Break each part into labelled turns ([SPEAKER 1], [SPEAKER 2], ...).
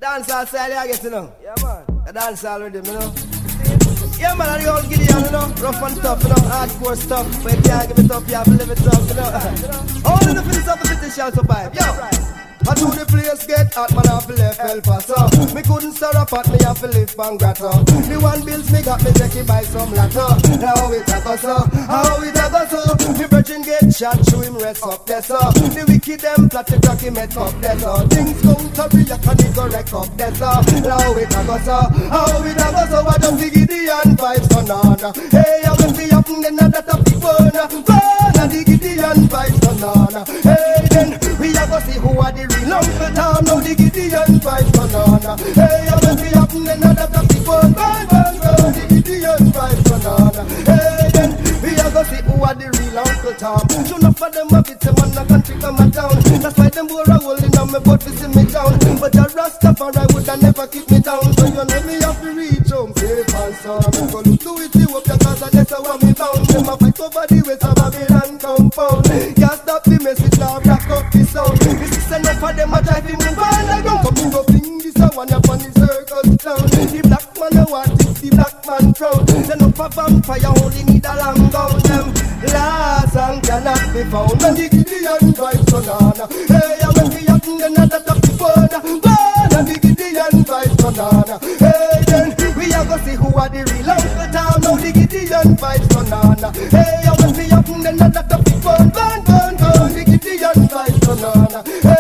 [SPEAKER 1] Dancehall style, I get to know. Yeah, man. A dancehall rhythm, you know. Yeah, man, and the old Gideon, you know. Rough and tough, you know. Hardcore stuff. But you can't give it up, you have to live it up, you know. All in the finish of the city shall survive. Yo. I do the place get hot, man, I feel left El Paso. Me couldn't stir up at me, I feel live Bangrata. The one bills me got me take it by some latter. How it a go so, how it a go so. Me virgin get shot, show him rest up there so. The wicked them plot to crack him head up there so. Things come to react and it go wreck up there so. How it a go so, how it a go so. I just the Gideon vibes on on. Hey, I'm gonna be up in another top the burn. Burn the Gideon vibes on on. Hey, then we a go see who are the Uncle Tom, now the Gideon vibes banana. Hey, I'm gonna be up in another topic. Burn, burn, burn, burn, the Gideon vibes banana. Hey, then we are gonna see who are the real Uncle Tom. Show enough of them have it, them on the country come a town. That's why them boy are rolling on me boat to see me down. But a Rastafari would never keep me down. So you know me have to reach home safe and sound. I'm gonna look to it, you up your cause and that's how I'm bound. Them a fight over the ways of Babylon compound. Can't stop the message now, back up the sound. Enough of them a try to move on the ground. Come go fling this a one up on the circle down. The black man a want it, the black man proud. Enough of vampire only need a long gown. Them last and cannot be found. And the Gideon vibes banana. Hey, I went to yachten another top the phone. And the Gideon vibes banana. Hey, then we are gonna see who are the real Uncle Tom. Now the Gideon vibes banana. Hey, I went to yachten another top the phone. The Gideon vibes banana.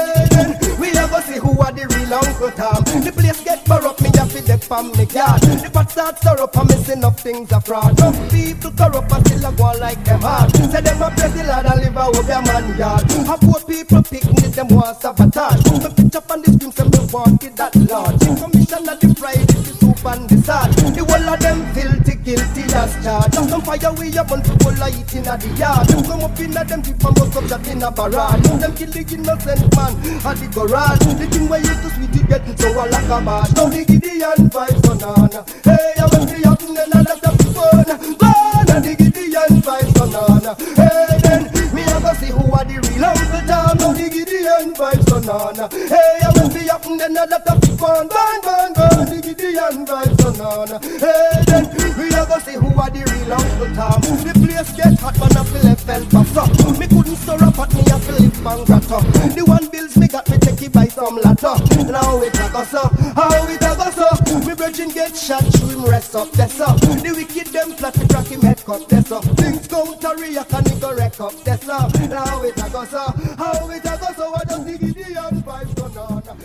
[SPEAKER 1] Uncle Tom, the place get corrupt, me have to deck from me yard. The pot start stir up and missing up things are fraud. Some people corrupt and still a go like them hard. Say them a praise the Lord and live out their man yard. Have poor people picnic, them want sabotage. Me pitch up on the screams and me want it that large. The commission of the pride, the soup and the salt. The whole of them filthy, guilty as charged. Some fire we up on people are eating at the yard. Them come up in at them people must up that in a barrage. Them kill the innocent man at the garage. The thing where used to sweet it getting so a like a bad. Now the Gideon vibes banana. Hey, I went to yachten and I left up the phone. Burn the Gideon vibes banana. Hey, then we are gonna see who are the real Uncle Tom. Now the Gideon vibes banana. Hey, I went to yachten and I left up the phone. Burn the Gideon vibes banana. Hey, then we are gonna see who are the real Uncle Tom. The place get hot, man, I feel left fell puff up. Me couldn't stir up at me, I feel live Bangrata. The one bills me got me take it by some latter. Now it a go so, how it a go so. Me virgin get shot, show him rest up, that's up. The wicked them plot to crack him head cut, that's up. Things come to react and it go wreck up, that's up. Now it a go so, how it a go so. I just the Gideon vibes going on.